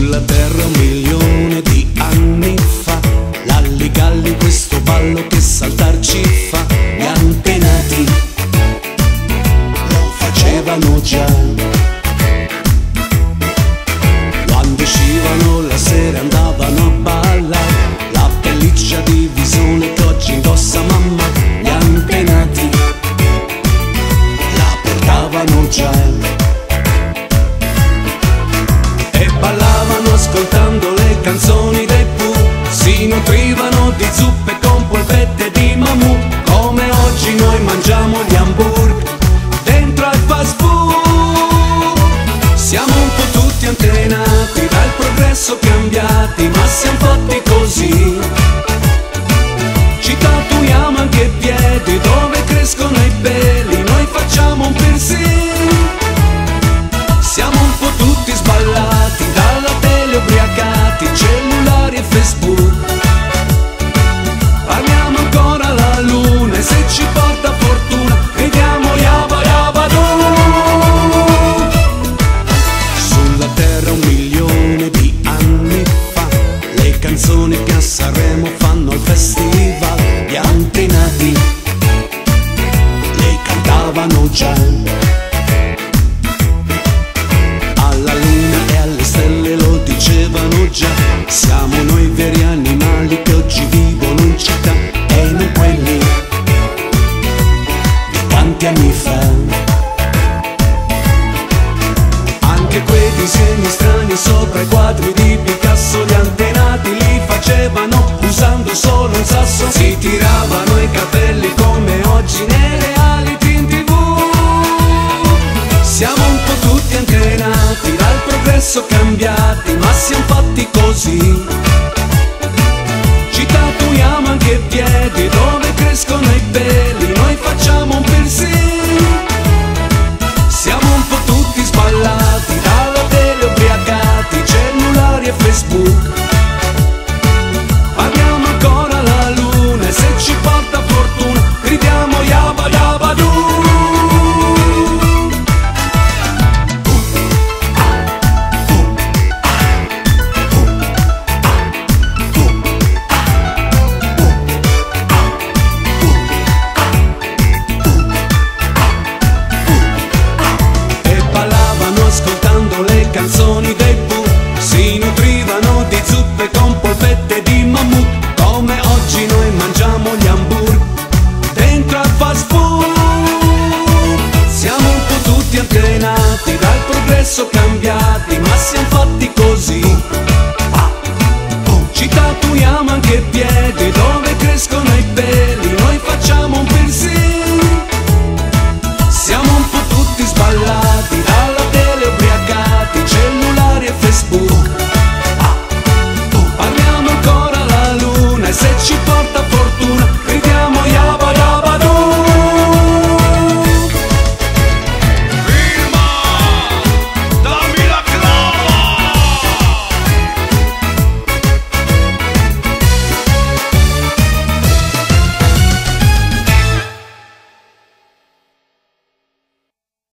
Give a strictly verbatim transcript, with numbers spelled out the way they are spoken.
Sulla terra un milione di anni fa, l'alligalli questo ballo che saltar ci fa. Gli antenati lo facevano già, quando uscivano la sera andavano a ballare. La pelliccia di visone che oggi indossa mamma, gli antenati la portavano già. Ballavano ascoltando le canzoni dei Pooh, si nutrivano di zuppe con polpette di mammut. Come oggi noi mangiamo gli hamburger dentro al fast food. Siamo un po' tutti antenati dal progresso, cambiati, ma siamo fatti così. Ci tatuiamo anche i piedi dove crescono i peli, noi facciamo un piercing. Siamo un po' tutti sballati dalla tele, ubriacati, cellulari e Facebook. Parliamo ancora alla luna e se ci porta fortuna gridiamo yaba yaba doo. Sulla terra un milione di anni fa, le canzoni che a Sanremo fanno il festival. Gli antenati le cantavano già. Dicevano già, siamo noi veri animali che oggi vivono in città e non quelli di tanti anni fa. Anche quei disegni strani sopra i quadri di Picasso, gli antenati li facevano usando solo un sasso. Si tiravano i capelli come oggi nei reality in tv. Siamo un po' tutti antenati dal progresso, cambiati, ma siamo fatti così. Ci tatuiamo anche i piedi dove crescono i peli, noi facciamo un piercing. Siamo un po' tutti sballati dalla tele, ubriacati, cellulari e Facebook. Parliamo ancora alla luna e se ci porta fortuna gridiamo yaba yaba doo. Ascoltando le canzoni dei Pooh, si nutrivano di zuppe con polpette di mammut. Come oggi noi mangiamo gli hamburger dentro al fast food. Siamo un po' tutti antenati dal progresso, cambiati, ma siamo